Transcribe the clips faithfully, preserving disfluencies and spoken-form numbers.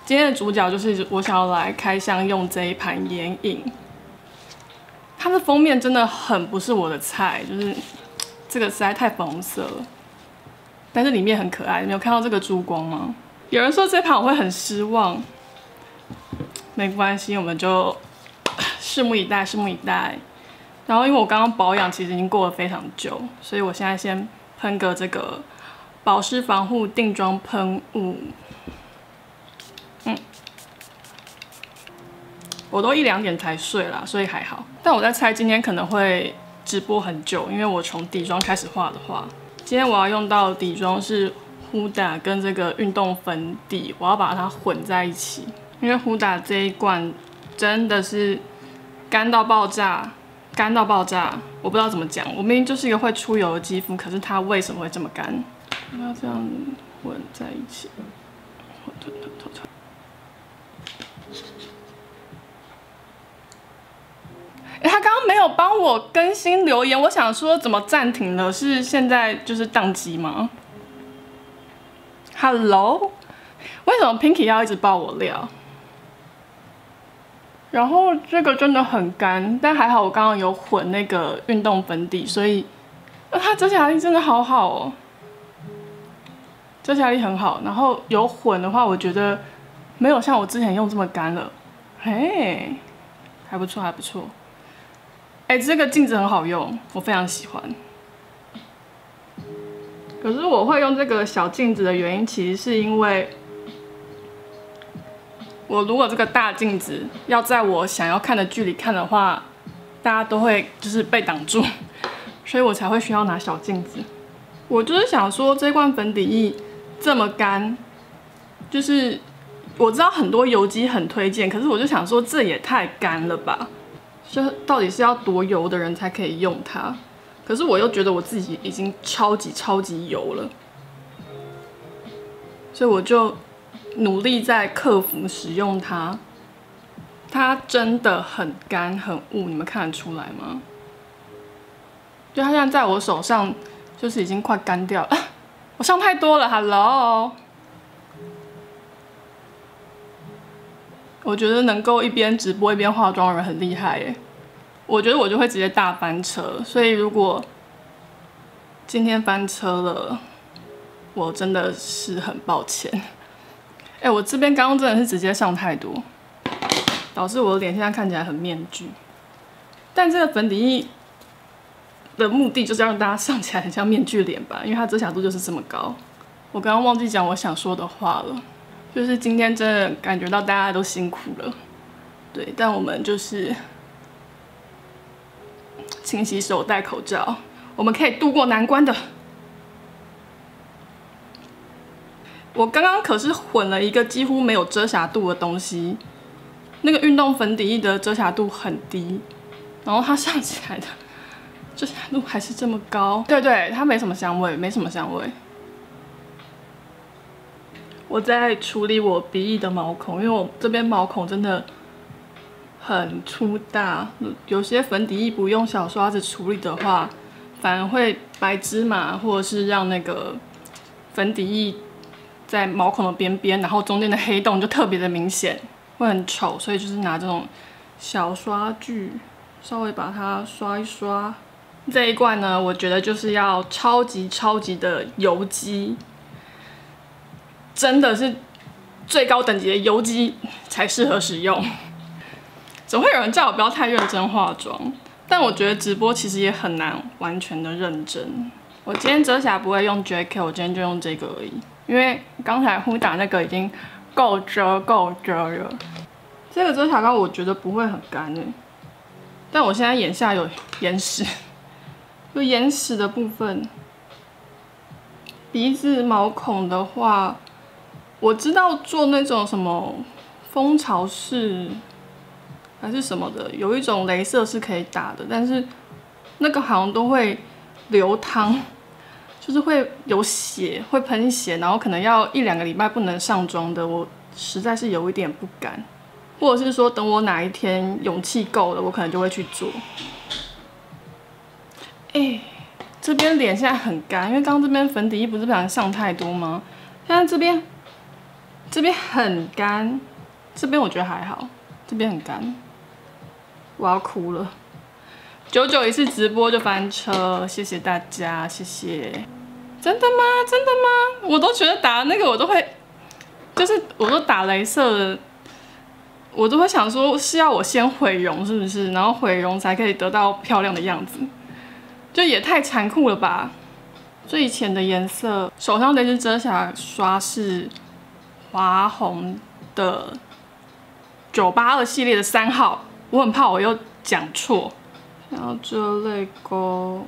今天的主角就是我想要来开箱用这一盘眼影，它的封面真的很不是我的菜，就是这个实在太粉红色了，但是里面很可爱。你有看到这个珠光吗？有人说这盘我会很失望，没关系，我们就拭目以待，拭目以待。然后因为我刚刚保养其实已经过了非常久，所以我现在先喷个这个保湿防护定妆喷雾。嗯，我都一两点才睡啦，所以还好。但我在猜今天可能会直播很久，因为我从底妆开始画的话，今天我要用到的底妆是 Huda 跟这个运动粉底，我要把它混在一起，因为 Huda 这一罐真的是干到爆炸。干到爆炸，我不知道怎么讲。我明明就是一个会出油的肌肤，可是它为什么会这么干？要这样混在一起，混混混混混。哎，他刚刚没有帮我更新留言，我想说怎么暂停了？是现在就是宕机吗 ？Hello， 为什么 Pinky 要一直爆我料？然后这个真的很干，但还好我刚刚有混那个运动粉底，所以它遮瑕力真的好好哦，遮瑕力很好。然后有混的话，我觉得没有像我之前用这么干了，嘿，还不错还不错。哎，这个镜子很好用，我非常喜欢。可是我会用这个小镜子的原因，其实是因为我如果这个大镜子要在我想要看的距离看的话，大家都会就是被挡住，所以我才会需要拿小镜子。我就是想说，这罐粉底液这么干，就是我知道很多油肌很推荐，可是我就想说，这也太干了吧？这到底是要多油的人才可以用它？可是我又觉得我自己已经超级超级油了，所以我就努力在克服使用它，它真的很干很雾，你们看得出来吗？就它现在在我手上，就是已经快干掉了。我上太多了 ，Hello。我觉得能够一边直播一边化妆的人很厉害耶。我觉得我就会直接大翻车，所以如果今天翻车了，我真的是很抱歉。哎、欸，我这边刚刚真的是直接上太多，导致我的脸现在看起来很面具。但这个粉底液的目的就是要让大家上起来很像面具脸吧，因为它遮瑕度就是这么高。我刚刚忘记讲我想说的话了，就是今天真的感觉到大家都辛苦了，对，但我们就是勤洗手、戴口罩，我们可以度过难关的。我刚刚可是混了一个几乎没有遮瑕度的东西，那个运动粉底液的遮瑕度很低，然后它上起来的遮瑕度还是这么高。对对，它没什么香味，没什么香味。我在处理我鼻翼的毛孔，因为我这边毛孔真的很粗大，有些粉底液不用小刷子处理的话，反而会白芝麻，或者是让那个粉底液在毛孔的边边，然后中间的黑洞就特别的明显，会很丑，所以就是拿这种小刷具稍微把它刷一刷。这一罐呢，我觉得就是要超级超级的油肌，真的是最高等级的油肌才适合使用。总会有人叫我不要太认真化妆，但我觉得直播其实也很难完全的认真。我今天遮瑕不会用 J K， 我今天就用这个而已。因为刚才 Huda 那个已经够遮够遮了，这个遮瑕膏我觉得不会很干诶，但我现在眼下有眼屎，有眼屎的部分。鼻子毛孔的话，我知道做那种什么蜂巢式还是什么的，有一种雷射是可以打的，但是那个好像都会流汤。就是会有血，会喷血，然后可能要一两个礼拜不能上妆的，我实在是有一点不敢。或者是说，等我哪一天勇气够了，我可能就会去做。哎、欸，这边脸现在很干，因为刚刚这边粉底液不是不小心上太多吗？现在这边这这边很干，这边我觉得还好，这边很干，我要哭了。久久一次直播就翻车，谢谢大家，谢谢。真的吗？真的吗？我都觉得打那个我都会，就是我都打雷射的，我都会想说是要我先毁容是不是？然后毁容才可以得到漂亮的样子，就也太残酷了吧。最浅的颜色，手上这支遮瑕刷是华虹的九八二系列的三号，我很怕我又讲错。然后遮泪沟，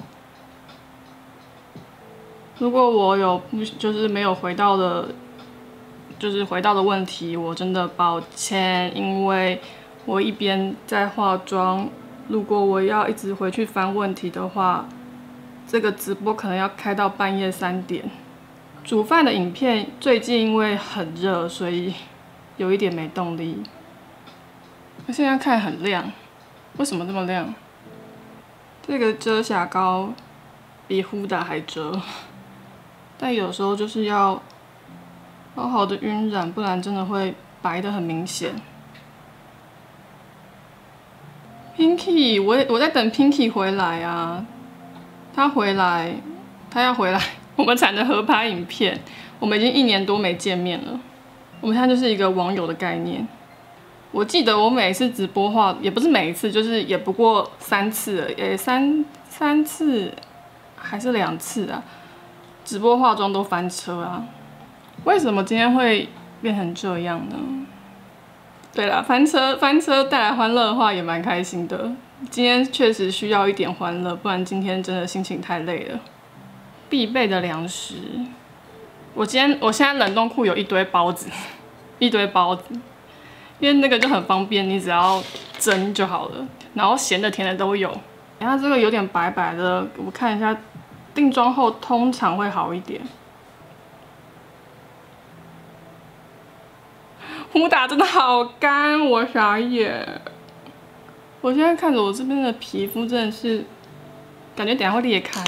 如果我有不就是没有回到的，就是回到的问题，我真的抱歉，因为我一边在化妆，如果我要一直回去翻问题的话。这个直播可能要开到半夜三点。煮饭的影片最近因为很热，所以有一点没动力。现在看很亮，为什么这么亮？这个遮瑕膏比Huda还遮，但有时候就是要好好的晕染，不然真的会白的很明显。Pinky， 我我在等 Pinky 回来啊。他回来，他要回来，我们才能合拍影片。我们已经一年多没见面了，我们现在就是一个网友的概念。我记得我每一次直播化，也不是每一次，就是也不过三次了，也三三次还是两次啊。直播化妆都翻车啊！为什么今天会变成这样呢？对啦，翻车翻车带来欢乐的话也蛮开心的。今天确实需要一点欢乐，不然今天真的心情太累了。必备的粮食，我今天我现在冷冻库有一堆包子，一堆包子，因为那个就很方便，你只要蒸就好了。然后咸的甜的都有。然后这个有点白白的，我看一下，定妆后通常会好一点。Huda真的好干，我傻眼。我现在看着我这边的皮肤真的是，感觉等下会裂开。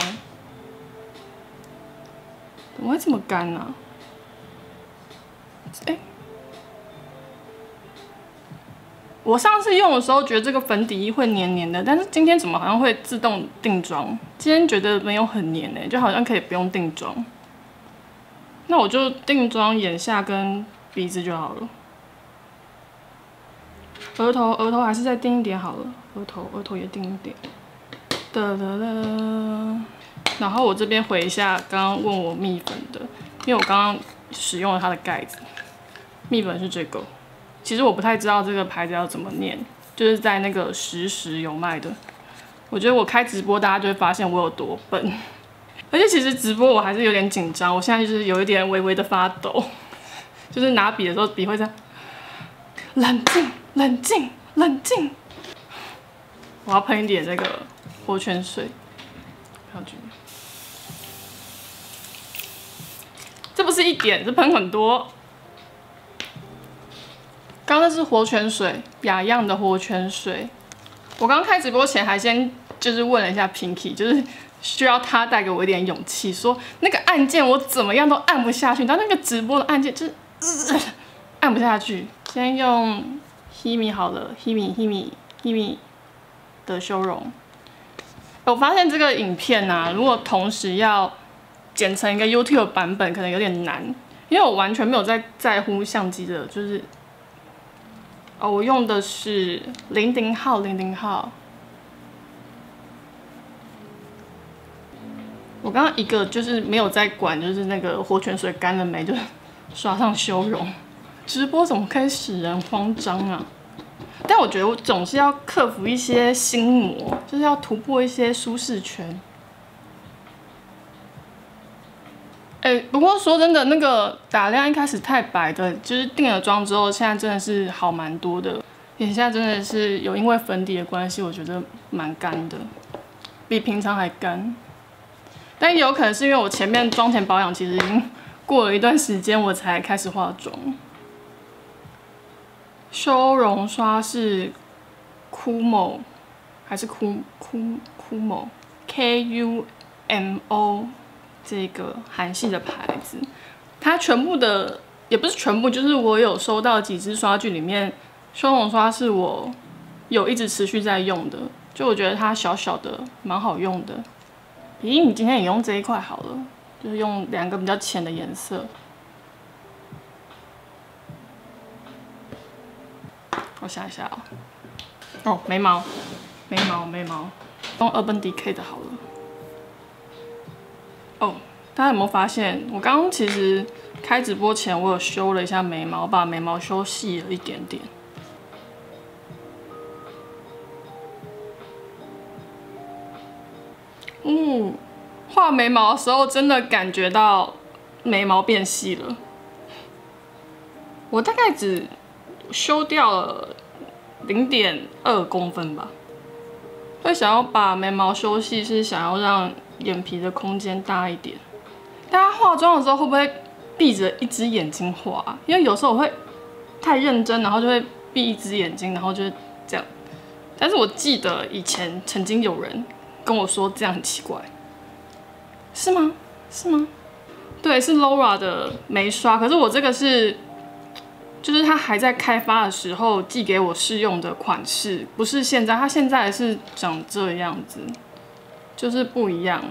怎么会这么干呢、啊？哎、欸，我上次用的时候觉得这个粉底液会黏黏的，但是今天怎么好像会自动定妆？今天觉得没有很黏哎、欸，就好像可以不用定妆。那我就定妆眼下跟鼻子就好了。额头，额头还是再定一点好了。额头，额头也定一点。哒哒哒。然后我这边回一下刚刚问我蜜粉的，因为我刚刚使用了它的盖子。蜜粉是这个，其实我不太知道这个牌子要怎么念，就是在那个实时有卖的。我觉得我开直播，大家就会发现我有多笨。而且其实直播我还是有点紧张，我现在就是有一点微微的发抖，就是拿笔的时候笔会这样。冷静。冷静，冷静！我要喷一点这个活泉水，不要紧。这不是一点，是喷很多。刚刚那是活泉水，雅漾的活泉水。我刚开直播前还先就是问了一下 Pinky， 就是需要他带给我一点勇气，说那个按键我怎么样都按不下去，然后那个直播的按键就是、呃、按不下去。先用。Himi 好了 ，Himi Himi Himi 的修容。我发现这个影片啊，如果同时要剪成一个 YouTube 版本，可能有点难，因为我完全没有在在乎相机的，就是哦，我用的是零零号零零号。我刚刚一个就是没有在管，就是那个活泉水干了没，就刷上修容。直播怎么可以使人慌张啊？但我觉得我总是要克服一些心魔，就是要突破一些舒适圈。哎、欸，不过说真的，那个打亮一开始太白的，就是定了妆之后，现在真的是好蛮多的。眼下真的是有因为粉底的关系，我觉得蛮干的，比平常还干。但也有可能是因为我前面妆前保养其实已经过了一段时间，我才开始化妆。修容刷是 Kumo 还是 Kumo Kumo K U M O 这个韩系的牌子，它全部的也不是全部，就是我有收到几支刷具里面，修容刷是我有一直持续在用的，就我觉得它小小的蛮好用的。咦，你今天也用这一块好了，就是用两个比较浅的颜色。我想一下哦，哦，眉毛，眉毛，眉毛，用 Urban Decay 的好了。哦，大家有没有发现，我刚刚其实开直播前我有修了一下眉毛，把眉毛修细了一点点。嗯，画眉毛的时候真的感觉到眉毛变细了。我大概只修掉了零点二公分吧。会想要把眉毛修细，是想要让眼皮的空间大一点。大家化妆的时候会不会闭着一只眼睛画啊？因为有时候我会太认真，然后就会闭一只眼睛，然后就这样。但是我记得以前曾经有人跟我说这样很奇怪，是吗？是吗？对，是 Laura 的眉刷，可是我这个是。就是它还在开发的时候寄给我试用的款式，不是现在，它现在是长这样子，就是不一样。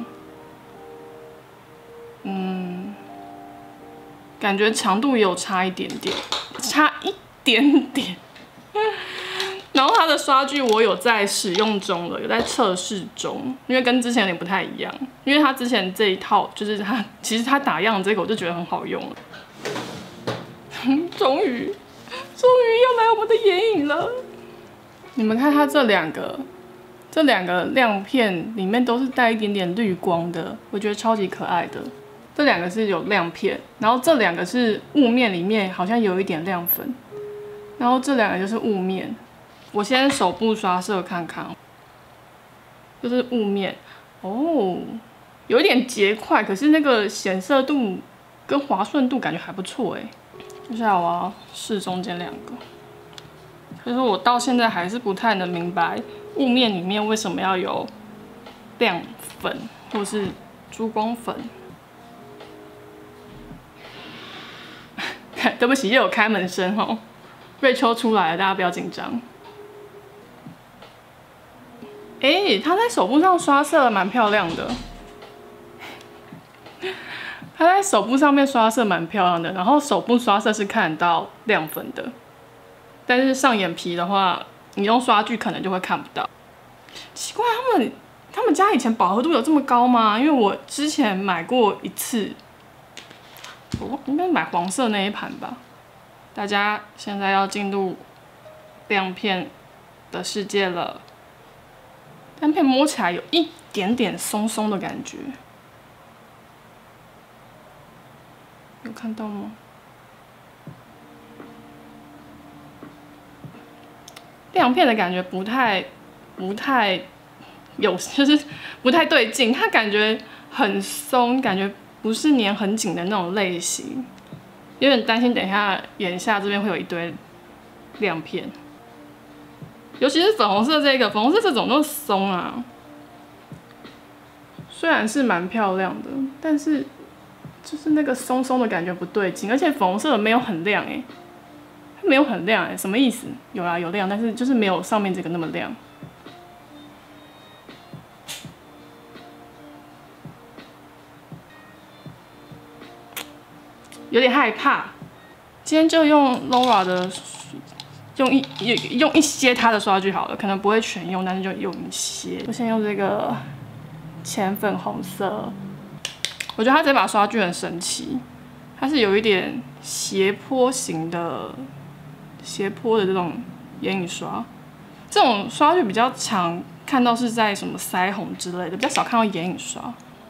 嗯，感觉长度也有差一点点，差一点点。然后它的刷具我有在使用中了，有在测试中，因为跟之前有点不太一样。因为它之前这一套就是它，其实它打样这个我就觉得很好用了。终于，终于要来我们的眼影了。你们看它这两个，这两个亮片里面都是带一点点绿光的，我觉得超级可爱的。这两个是有亮片，然后这两个是雾面，里面好像有一点亮粉，然后这两个就是雾面。我先手部刷色看看，就是雾面哦，有一点结块，可是那个显色度跟滑顺度感觉还不错哎。接下来我要试中间两个，可是我到现在还是不太能明白雾面里面为什么要有亮粉或是珠光粉。对不起，又有开门声哦。瑞秋出来了，大家不要紧张。哎、欸，他在手部上刷色蛮漂亮的。它在手部上面刷色蛮漂亮的，然后手部刷色是看得到亮粉的，但是上眼皮的话，你用刷具可能就会看不到。奇怪，他们他们家以前饱和度有这么高吗？因为我之前买过一次，我应该买黄色那一盘吧。大家现在要进入亮片的世界了，亮片摸起来有一点点松松的感觉。有看到吗？亮片的感觉不太、不太有，就是不太对劲。它感觉很松，感觉不是粘很紧的那种类型。有点担心，等一下眼下这边会有一堆亮片，尤其是粉红色这个，粉红色这种都松啊。虽然是蛮漂亮的，但是。就是那个松松的感觉不对劲，而且粉红色的没有很亮哎、欸，它没有很亮哎、欸，什么意思？有啦有亮，但是就是没有上面这个那么亮。有点害怕。今天就用 Laura 的，用一用一些它的刷具好了，可能不会全用，但是就用一些。我先用这个浅粉红色。我觉得它这把刷具很神奇，它是有一点斜坡型的斜坡的这种眼影刷，这种刷具比较常看到是在什么腮红之类的，比较少看到眼影刷。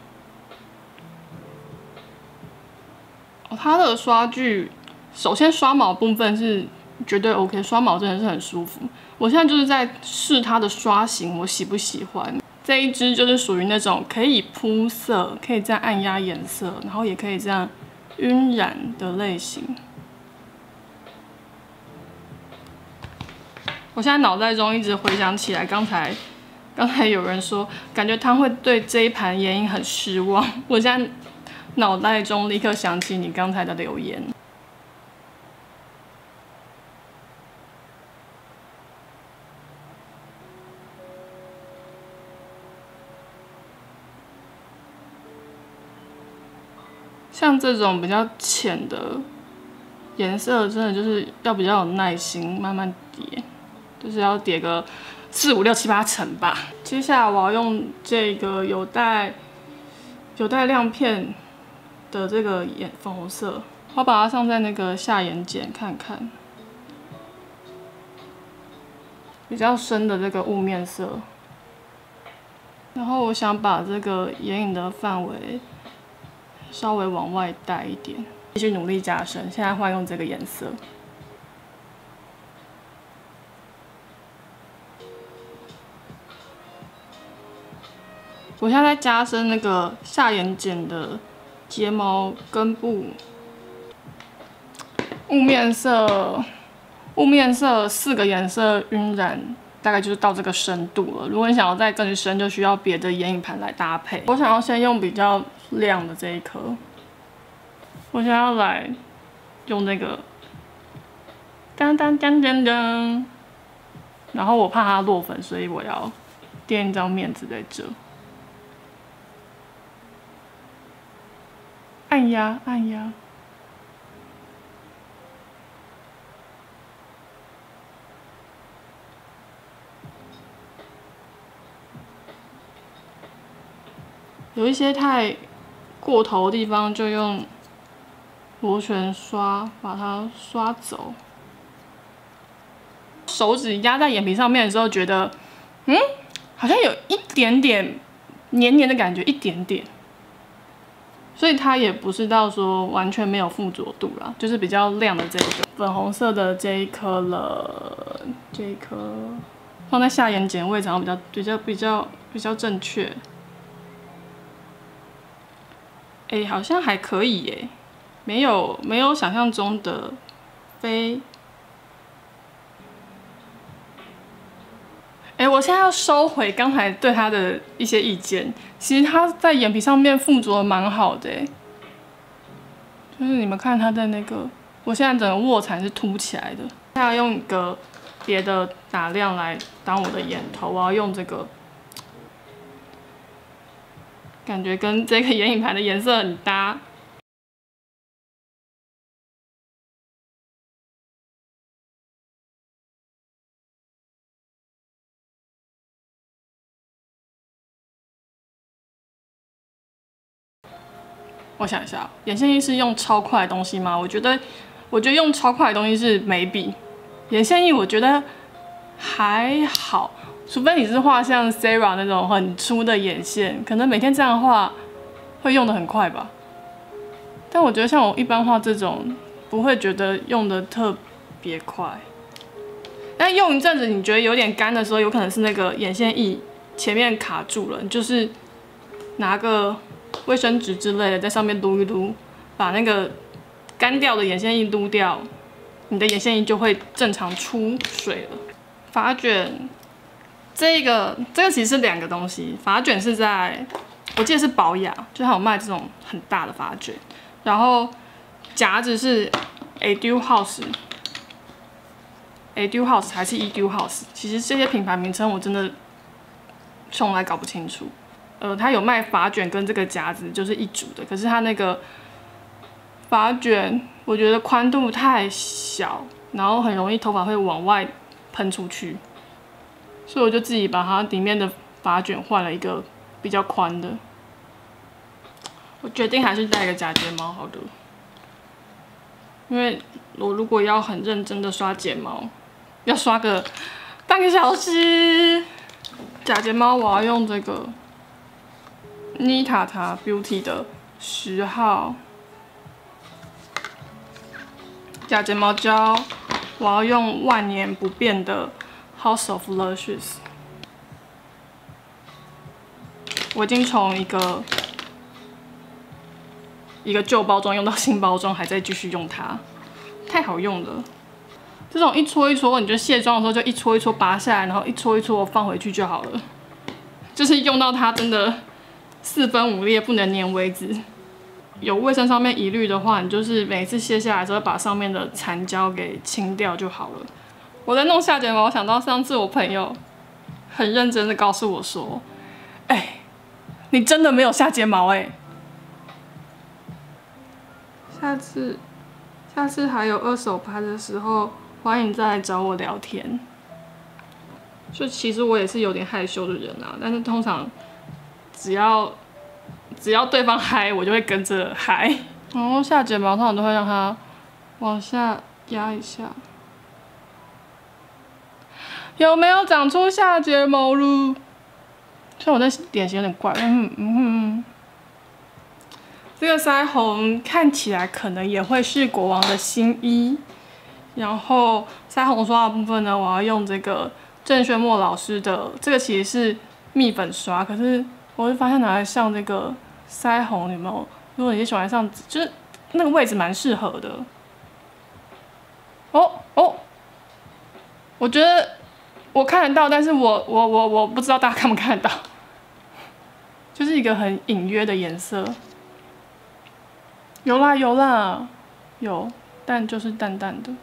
哦，它的刷具首先刷毛部分是绝对 OK， 刷毛真的是很舒服。我现在就是在试它的刷型，我喜不喜欢。这一支就是属于那种可以铺色，可以这样按压颜色，然后也可以这样晕染的类型。我现在脑袋中一直回想起来，刚才刚才有人说，感觉他会对这一盘眼影很失望。我现在脑袋中立刻想起你刚才的留言。 像这种比较浅的颜色，真的就是要比较有耐心，慢慢叠，就是要叠个四五六七八层吧。接下来我要用这个有带有带亮片的这个眼粉红色，我把它上在那个下眼睑看看，比较深的这个雾面色。然后我想把这个眼影的范围稍微往外带一点，继续努力加深。现在换用这个颜色。我现在在加深那个下眼睑的睫毛根部雾面色，雾面色四个颜色晕染，大概就是到这个深度了。如果你想要再更深，就需要别的眼影盘来搭配。我想要先用比较亮的这一颗，我想要来用那个当当当当当，然后我怕它落粉，所以我要垫一张面纸在这。按压，按压。有一些太过头的地方，就用螺旋刷把它刷走。手指压在眼皮上面的时候，觉得，嗯，好像有一点点黏黏的感觉，一点点。所以它也不是到说完全没有附着度啦，就是比较亮的这一个粉红色的这一颗了，这一颗放在下眼睑位置上比较比较比较比较正确。哎、欸，好像还可以耶，没有没有想象中的非。哎、欸，我现在要收回刚才对他的一些意见。其实他在眼皮上面附着蛮好的，哎，就是你们看他在那个，我现在整个卧蚕是凸起来的。现在用一个别的打亮来当我的眼头，我要用这个，感觉跟这个眼影盘的颜色很搭。我想一下，眼线液是用超快的东西吗？我觉得，我觉得用超快的东西是眉笔。眼线液我觉得还好，除非你是画像 Sarah 那种很粗的眼线，可能每天这样画会用得很快吧。但我觉得像我一般画这种，不会觉得用得特别快。但用一阵子你觉得有点干的时候，有可能是那个眼线液前面卡住了，你就是拿个卫生纸之类的在上面撸一撸，把那个干掉的眼线液撸掉，你的眼线液就会正常出水了。发卷，这个这个其实是两个东西，发卷是在我记得是宝雅，就它有卖这种很大的发卷，然后夹子是 Etude House。Etude House 还是 Etude House， 其实这些品牌名称我真的从来搞不清楚。呃，它有卖发卷跟这个夹子，就是一组的。可是它那个发卷，我觉得宽度太小，然后很容易头发会往外喷出去，所以我就自己把它里面的发卷换了一个比较宽的。我决定还是带一个假睫毛好的，因为我如果要很认真的刷睫毛，要刷个半个小时。假睫毛我要用这个妮塔塔 Beauty 的十号假睫毛胶，我要用万年不变的 House of Lashes。我已经从一个一个旧包装用到新包装，还在继续用它，太好用了。这种一搓一搓，你就卸妆的时候就一搓一搓拔下来，然后一搓一搓放回去就好了。就是用到它真的四分五裂不能粘为止。有卫生上面疑虑的话，你就是每次卸下来之后把上面的残胶给清掉就好了。我在弄下睫毛，我想到上次我朋友很认真的告诉我说：“哎、欸，你真的没有下睫毛哎、欸。” 下次下次还有二手拍的时候，欢迎再来找我聊天。就其实我也是有点害羞的人啊，但是通常只要只要对方嗨，我就会跟着嗨。然后下睫毛通常都会让它往下压一下。有没有长出下睫毛了？虽然我的脸型有点怪，嗯嗯嗯。这个腮红看起来可能也会是国王的新衣。然后腮红刷的部分呢，我要用这个郑轩墨老师的，这个其实是蜜粉刷，可是我会发现拿来上这个腮红，有没有？如果你喜欢上，就是那个位置蛮适合的。哦哦，我觉得我看得到，但是我我我我不知道大家看不看得到，就是一个很隐约的颜色。有啦有啦有，但就是淡淡的。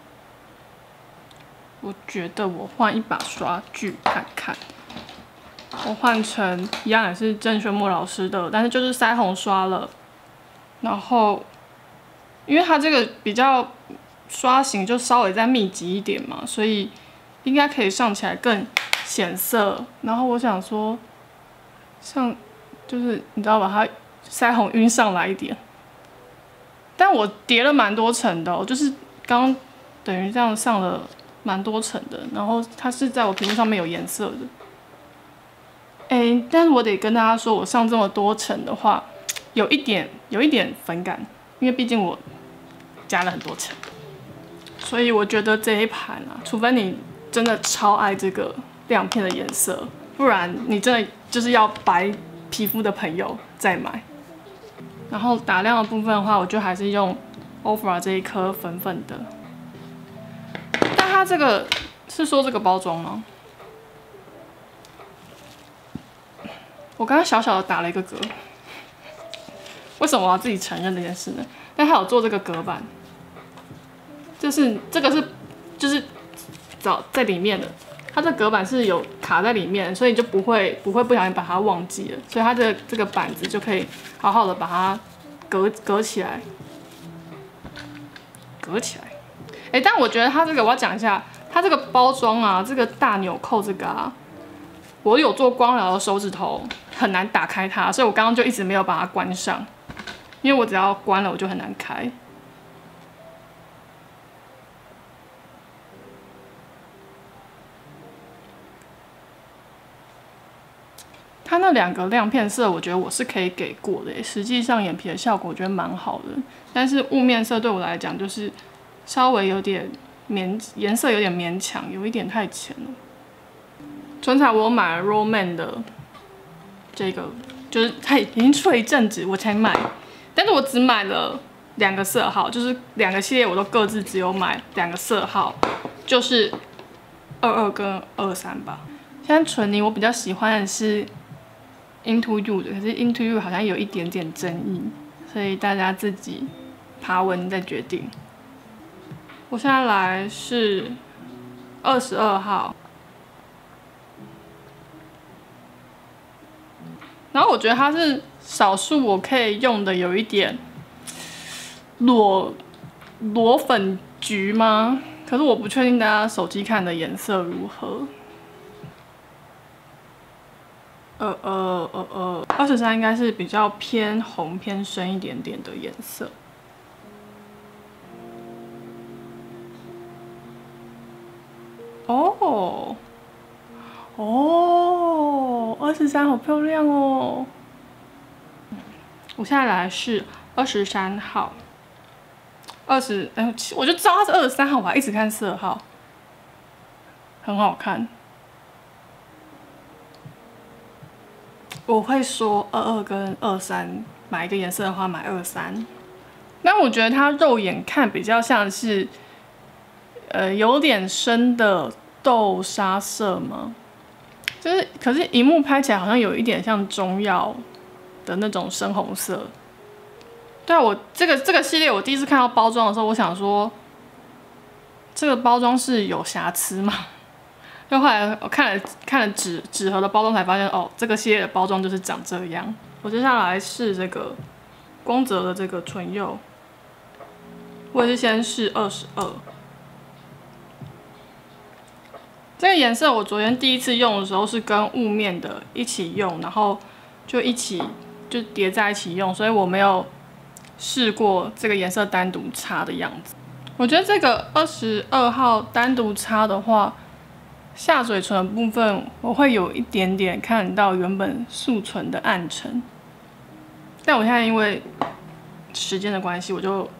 我觉得我换一把刷具看看，我换成一样也是郑轩墨老师的，但是就是腮红刷了。然后，因为它这个比较刷型就稍微再密集一点嘛，所以应该可以上起来更显色。然后我想说，像就是你知道把它腮红晕上来一点。但我叠了蛮多层的、哦，就是刚刚等于这样上了蛮多层的，然后它是在我皮肤上面有颜色的。哎、欸，但是我得跟大家说，我上这么多层的话，有一点有一点粉感，因为毕竟我加了很多层，所以我觉得这一盘啊，除非你真的超爱这个亮片的颜色，不然你真的就是要白皮肤的朋友再买。然后打亮的部分的话，我就还是用 Ofra 这一颗粉粉的。但它这个是说这个包装吗？我刚刚小小的打了一个嗝，为什么我要自己承认这件事呢？但它有做这个隔板，就是这个是就是找在里面的，它这隔板是有卡在里面，所以就不会不会不小心把它忘记了，所以它的这个板子就可以好好的把它隔隔起来，隔起来。哎、欸，但我觉得它这个我要讲一下，它这个包装啊，这个大纽扣这个啊，我有做光疗的手指头很难打开它，所以我刚刚就一直没有把它关上，因为我只要关了我就很难开。它那两个亮片色，我觉得我是可以给过的，实际上眼皮的效果我觉得蛮好的。但是雾面色对我来讲就是稍微有点勉，颜色有点勉强，有一点太浅了。唇彩我买了 Roman 的这个，就是它已经出了一阵子我才买，但是我只买了两个色号，就是两个系列我都各自只有买两个色号，就是二二跟二三吧。现在唇泥我比较喜欢的是 Into You 的，可是 Into You 好像有一点点争议，所以大家自己爬文再决定。我现在来是二十二号，然后我觉得它是少数我可以用的有一点裸裸粉橘吗？可是我不确定大家手机看的颜色如何。呃呃呃呃，二十三应该是比较偏红偏深一点点的颜色。哦哦，二十三好漂亮哦！我现在来的是二十三号，二十哎，我就知道它是二十三号，我还一直看色号，很好看。我会说二二跟二三，买一个颜色的话买二三。但我觉得它肉眼看比较像是，呃，有点深的豆沙色吗？就是，可是荧幕拍起来好像有一点像中药的那种深红色。对啊，我这个这个系列我第一次看到包装的时候，我想说，这个包装是有瑕疵吗？就后来我看了看了纸纸盒的包装，才发现哦，这个系列的包装就是长这样。我接下来是这个光泽的这个唇釉， 我也是先试二十二。这个颜色我昨天第一次用的时候是跟雾面的一起用，然后就一起就叠在一起用，所以我没有试过这个颜色单独擦的样子。我觉得这个二十二号单独擦的话，下嘴唇的部分我会有一点点看到原本素唇的暗沉，但我现在因为时间的关系，我就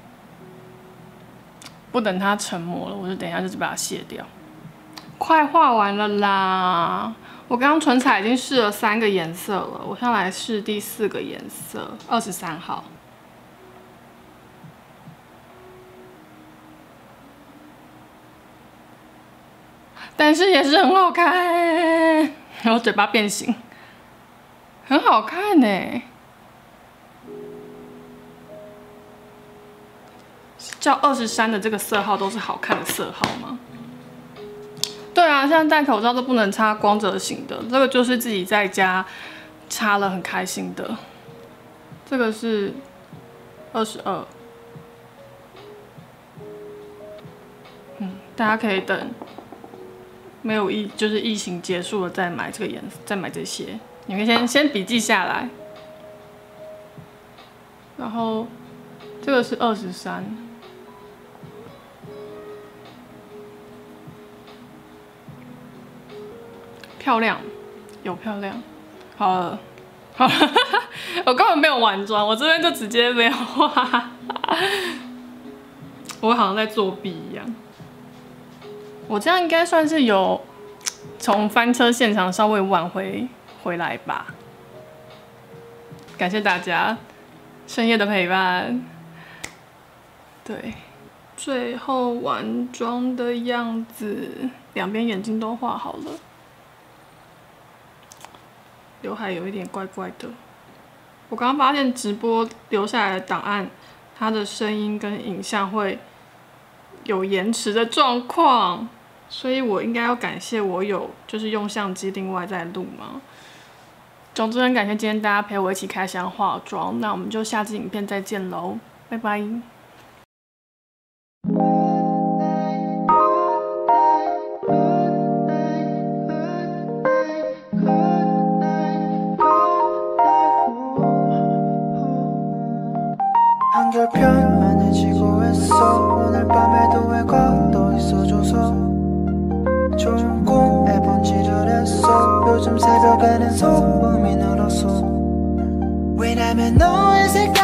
不等它成膜了，我就等一下就是把它卸掉。快画完了啦！我刚刚唇彩已经试了三个颜色了，我现在来试第四个颜色，二十三号。但是也是很好看，然后嘴巴变形，很好看呢。叫二十三的这个色号都是好看的色号吗？对啊，像戴口罩都不能擦光泽型的，这个就是自己在家擦了很开心的。这个是二十二，嗯，大家可以等。没有疫就是疫情结束了再买这个颜色，再买这些，你可以先先笔记下来。然后这个是二十三，漂亮，有漂亮，好了，好了，我根本没有完妆，我这边就直接没有画，我好像在作弊一样。我这样应该算是有从翻车现场稍微挽回回来吧。感谢大家深夜的陪伴。对，最后完妆的样子，两边眼睛都画好了，刘海有一点怪怪的。我刚刚发现直播留下来的档案，它的声音跟影像会有延迟的状况。所以我应该要感谢我有就是用相机另外在录嘛。总之很感谢今天大家陪我一起开箱化妆，那我们就下支影片再见喽，拜拜。 좋은 꿈에 번지를 했어 요즘 새벽에는 소음이 늘었어 왜냐면 너의 색깔